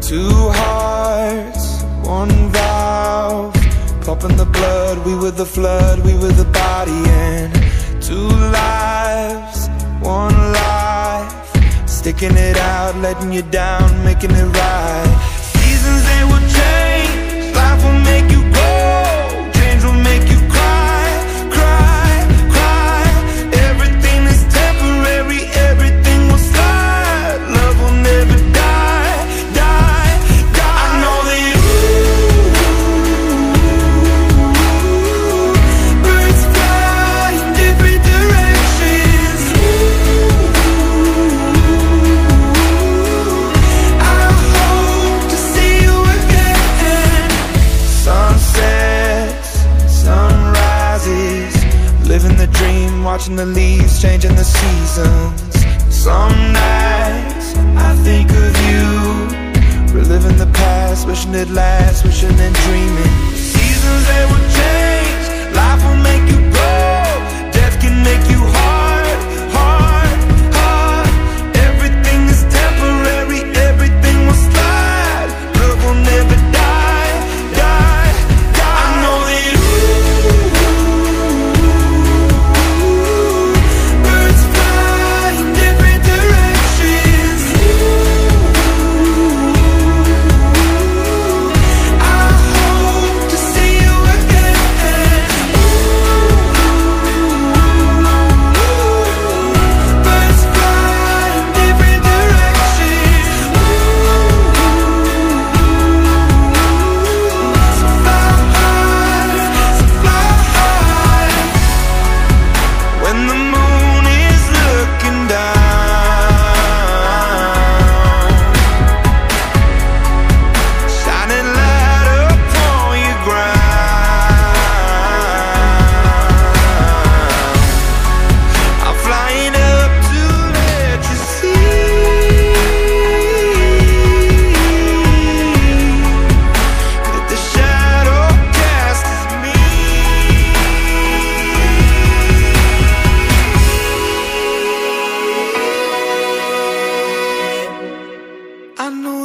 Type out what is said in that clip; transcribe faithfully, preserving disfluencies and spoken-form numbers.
Two hearts, one valve, pumping the blood. We were the flood, we were the body. And two lives, one life, sticking it out, letting you down, making it right. Seasons, they will change, life will make you grow, change will make you cry, cry, cry. Everything is temporary, everything will slide. Love will never die, die, die. I know that ooh, birds fly in different directions. Ooh, I hope to see you again. Sunsets, sunrises, living the dream, watching the leaves, changing the seasons. Some nights I think of you, reliving the past, wishing it lasts, wishing and dreaming. Seasons, they will change, life will make you grow, death can make you hard, hard, hard. Everything is temporary, everything will slide. Love will never die, die, die. I know that ooh, birds fly in different directions. Ooh, I hope to see you again. Ooh, birds fly in different directions. So fly high, so fly high. When the moon is looking down, shining light upon your ground, I'm flying up to let you see that the shadow cast is me. I know